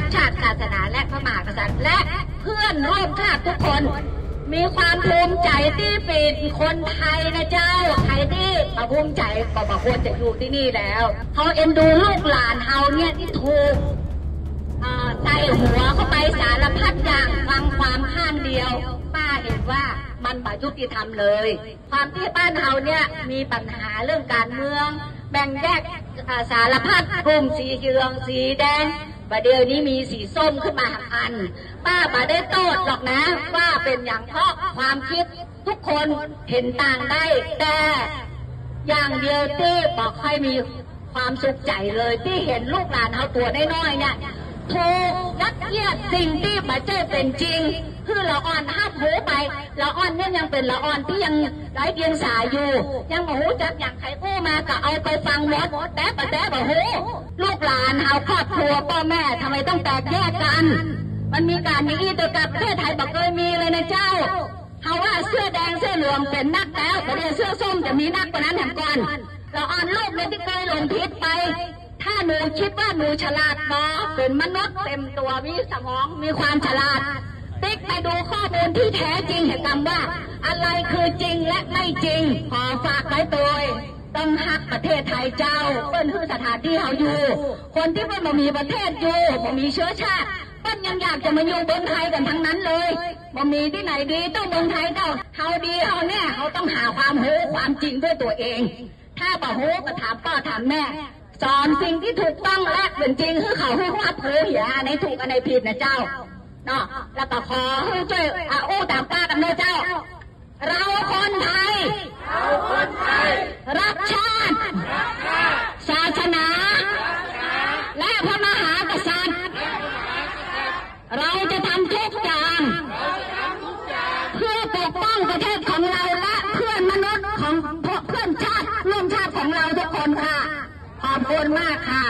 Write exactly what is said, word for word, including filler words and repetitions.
ชาติศาสนาและพระมหากษัตริย์และเพื่อนร่วมชาติทุกคนมีความภูมิใจที่เป็นคนไทยนะเจ้าไทยที่มาภูมิใจก็มาควรจะอยู่ที่นี่แล้วเขาเอ็นดูลูกหลานเฮาเนี่ยที่ถูกใส่หัวเข้าไปสารพัดอย่างฟังความข้างเดียวป้าเห็นว่ามันบ่ยุติธรรมเลยความที่บ้านเฮาเนี่ยมีปัญหาเรื่องการเมืองแบ่งแยกสารพัดกลุ่มสีเหลืองสีแดงประเดี๋ยวนี้มีสีส้มขึ้นมาอันป้าบ่ได้โต้หรอกนะว่าเป็นอย่างเพราะความคิดทุกคนเห็นต่างได้แต่อย่างเดียวที่บอกให้มีความสุขใจเลยที่เห็นลูกหลานเขาตัวน้อยๆเนี่ยถูกยัดเยียดสิ่งที่มาเจอเป็นจริงคือละอ่อนห้าหูไปละอ่อนเนี่ยยังเป็นละอ่อนที่ยังไร้เดียงสาอยู่ยังหูจับอย่างใครพูดมาก็เอาไปฟังหมดแต่ปะแต่บ่หูลูกหลานเฮาครอบครัวพ่อแม่ทำไมต้องแตกแยกกันมันมีการอย่างนี้ตัวกับประเทศไทยบอกเคยมีเลยนะเจ้าเฮาว่าเสื้อแดงเสื้อเหลืองเป็นนักแล้วประเดี๋ยวเสื้อส้มจะมีนักกว่านั้นแถมก่อนละอ่อนลูกเลยที่เคยลงพิษไปถ้าหนูคิดว่าหนูฉลาดบอเป็นมนุษย์เต็มตัวมีสมองมีความฉลาดติ๊กไปดูข้อมูลที่แท้จริงเห็นกันว่าอะไรคือจริงและไม่จริงขอฝากไว้ตัวต้องฮักประเทศไทยเจ้าเปิ้นคือสถานที่เขาอยู่คนที่เปิ้นบ่มีประเทศอยู่บ่มีเชื้อชาติเปิ้นยังอยากจะมาอยู่เมืองไทยกันทั้งนั้นเลยบ่มีที่ไหนดีต้องเมืองไทยเจ้าเขาดีเขาแน่เขาต้องหาความรู้ความจริงด้วยตัวเองถ้าบ่รู้ก็ถามพ่อถามแม่สอนสิ่งที่ถูกต้องและเป็นจริงคือเขาให้ว่าเผยอย่าในถูกอันในผิดนะเจ้าเนาะแล้วก็ขอให้ช่วยอู้ตามป้าตามแม่เจ้าเราคนไทยเราคนไทยรักชาติศาสนาและพระมหากษัตริย์เราจะทำทุกอย่างเพื่อปกป้องประเทศของเราและเพื่อนมนุษย์ของเพื่อนชาติร่วมชาติของเราทุกคนค่ะขอบคุณมากค่ะ